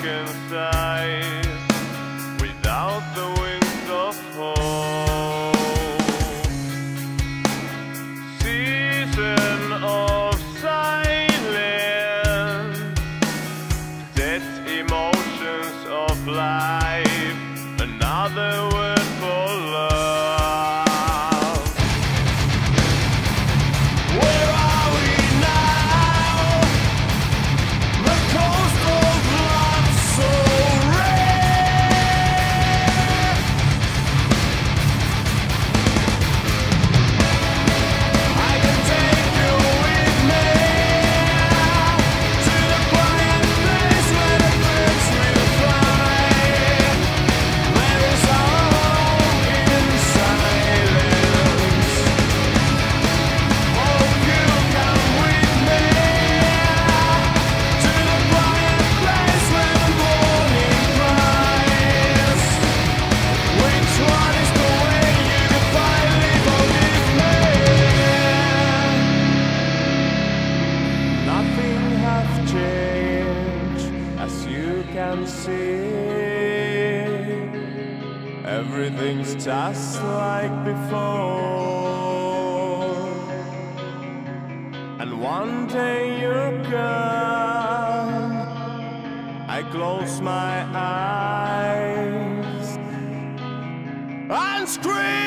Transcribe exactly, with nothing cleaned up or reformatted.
broken sighs without the wings of hope. Season of silence, dead emotions of life, another word for love. Where are we now? The coast of blood so red. I can take you with me to the quiet place where the birds will fly. There is all in silence. Oh, you come with me to the quiet place where the morning cries. Which one is the way you can finally forgive me? Nothing has changed, as you can see. Everything's just like before. And one day you're gone, I close my eyes and scream.